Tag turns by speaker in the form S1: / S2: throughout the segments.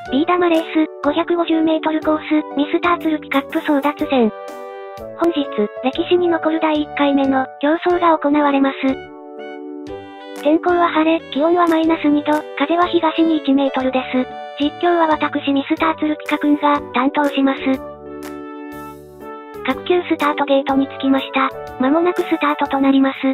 S1: ビー玉レース、550メートルコース、ミスターツルピカップ争奪戦。本日、歴史に残る第1回目の競争が行われます。天候は晴れ、気温はマイナス2度、風は東に1メートルです。実況は私ミスターツルピカくんが担当します。各球スタートゲートに着きました。間もなくスタートとなります。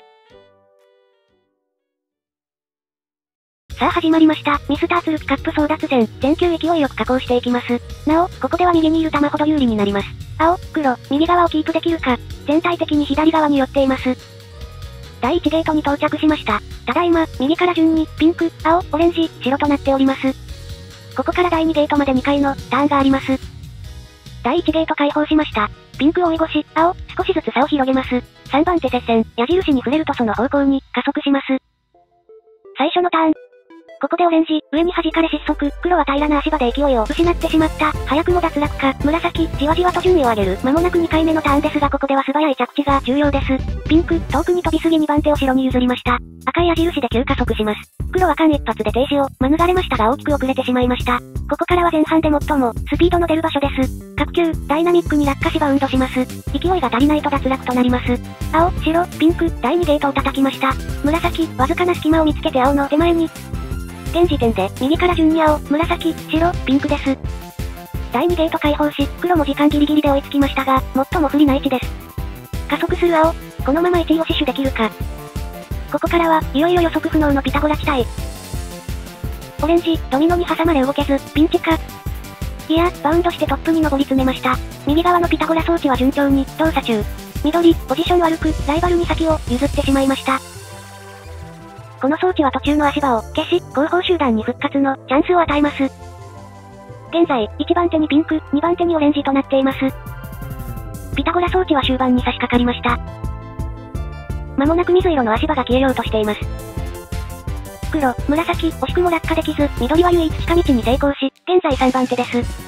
S1: さあ始まりました。ミスターツルピカップ争奪戦。全球勢いよく加工していきます。なお、ここでは右にいる球ほど有利になります。青、黒、右側をキープできるか。全体的に左側に寄っています。第1ゲートに到着しました。ただいま、右から順に、ピンク、青、オレンジ、白となっております。ここから第2ゲートまで2回のターンがあります。第1ゲート開放しました。ピンク追い越し、青、少しずつ差を広げます。3番手接戦、矢印に触れるとその方向に加速します。最初のターン。ここでオレンジ、上に弾かれ失速、黒は平らな足場で勢いを失ってしまった。早くも脱落か、紫、じわじわと順位を上げる。間もなく2回目のターンですがここでは素早い着地が重要です。ピンク、遠くに飛びすぎ2番手を白に譲りました。赤い矢印で急加速します。黒は間一髪で停止を免れましたが大きく遅れてしまいました。ここからは前半で最もスピードの出る場所です。各球、ダイナミックに落下しバウンドします。勢いが足りないと脱落となります。青、白、ピンク、第2ゲートを叩きました。紫、わずかな隙間を見つけて青の手前に。現時点で、右から順に青、紫、白、ピンクです。第2ゲート開放し、黒も時間ギリギリで追いつきましたが、最も不利な位置です。加速する青、このまま1位を死守できるか。ここからは、いよいよ予測不能のピタゴラ地帯。オレンジ、ドミノに挟まれ動けず、ピンチか。いや、バウンドしてトップに上り詰めました。右側のピタゴラ装置は順調に、動作中。緑、ポジション悪く、ライバルに先を譲ってしまいました。この装置は途中の足場を消し、後方集団に復活のチャンスを与えます。現在、1番手にピンク、2番手にオレンジとなっています。ピタゴラ装置は終盤に差し掛かりました。間もなく水色の足場が消えようとしています。黒、紫、惜しくも落下できず、緑は唯一近道に成功し、現在3番手です。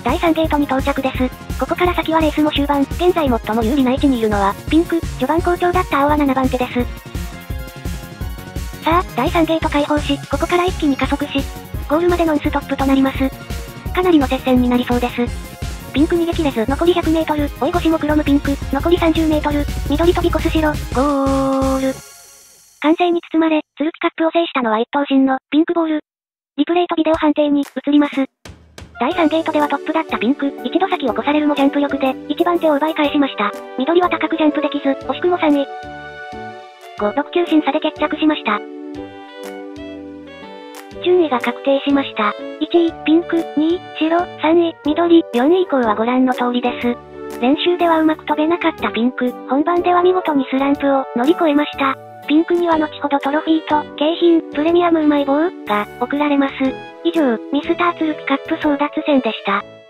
S1: 第3ゲートに到着です。ここから先はレースも終盤、現在最も有利な位置にいるのは、ピンク、序盤好調だった青は7番手です。さあ、第3ゲート開放し、ここから一気に加速し、ゴールまでノンストップとなります。かなりの接戦になりそうです。ピンク逃げ切れず、残り100メートル、追い越しも黒のピンク、残り30メートル、緑飛び越す白、ゴール。歓声に包まれ、ツルピカップを制したのは一等身のピンクボール。リプレイとビデオ判定に移ります。第3ゲートではトップだったピンク、一度先を越されるもジャンプ力で、1番手を奪い返しました。緑は高くジャンプできず、惜しくも3位。5、6級審査で決着しました。順位が確定しました。1位、ピンク、2位、白、3位、緑、4位以降はご覧の通りです。練習ではうまく飛べなかったピンク、本番では見事にスランプを乗り越えました。ピンクには後ほどトロフィーと景品、プレミアムうまい棒が贈られます。以上、ミスターツルピカップ争奪戦でした。